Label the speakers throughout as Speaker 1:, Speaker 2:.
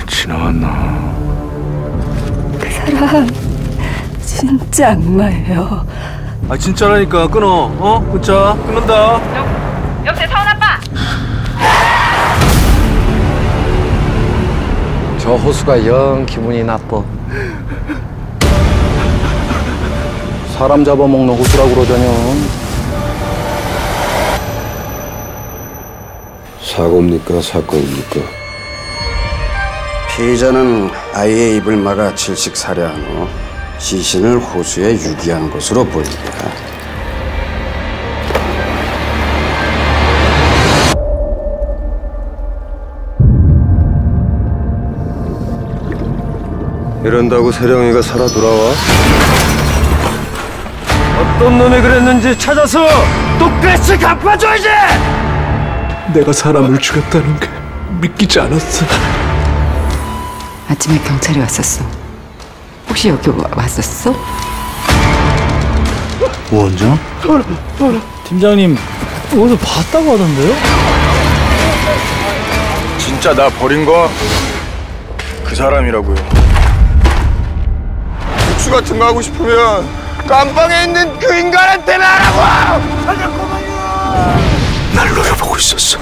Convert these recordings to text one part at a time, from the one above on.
Speaker 1: 지나갔나?
Speaker 2: 그 사람 진짜 악마예요.
Speaker 1: 아 진짜라니까. 끊어. 끊자. 끊는다.
Speaker 3: 여보세요, 서원 아빠.
Speaker 4: 저 호수가 영 기분이 나빠. 사람 잡아먹는 호수라고 그러자뇨.
Speaker 5: 사고입니까? 사건입니까?
Speaker 6: 피해자는 아이의 입을 막아 질식 살해한 후 시신을 호수에 유기한 것으로 보입니다.
Speaker 5: 이런다고 세령이가 살아 돌아와?
Speaker 1: 어떤 놈이 그랬는지 찾아서 똑같이 갚아줘야지! 내가 사람을 죽였다는 게 믿기지 않았어.
Speaker 2: 아침에 경찰이 왔었어. 혹시 여기 왔었어?
Speaker 1: 원장?
Speaker 7: 팀장님 어디서 봤다고 하던데요?
Speaker 8: 진짜 나 버린 거 그 사람이라고요. 복수 같은 거 하고 싶으면 깜방에 있는 그 인간한테 말하고!
Speaker 1: 날 노려보고 있었어.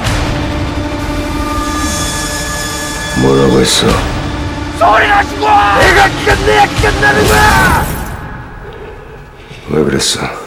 Speaker 5: 뭐라고 했어?
Speaker 8: 소리 나시고! 내가 끝내야 끝나는 거야!
Speaker 5: 왜 그랬어?